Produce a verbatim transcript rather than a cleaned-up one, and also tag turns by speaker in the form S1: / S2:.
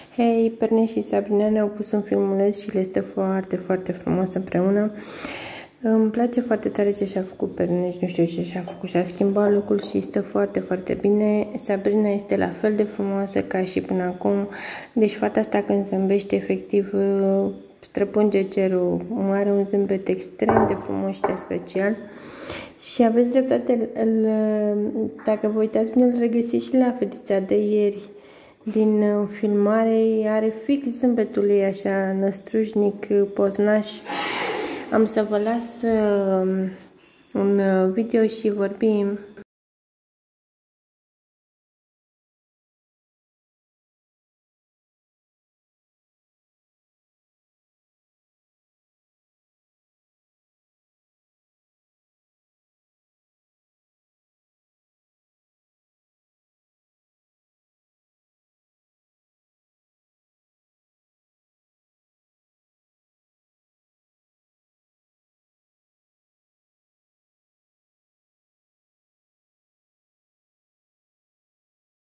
S1: Hei, Perne și Sabrina ne-au pus un filmuleț și le este foarte, foarte frumos împreună. Îmi place foarte tare ce și-a făcut Perne, nu știu ce și-a făcut, și-a schimbat look-ul și este foarte, foarte bine. Sabrina este la fel de frumoasă ca și până acum, deci fata asta când zâmbește, efectiv, străpunge cerul, are un zâmbet extrem de frumos și de special. Și aveți dreptate, îl, dacă vă uitați bine, îl regăsiți și la fetița de ieri din filmare, are fix zâmbetul ei așa năstrușnic, poznaș. Am să vă las un video și vorbim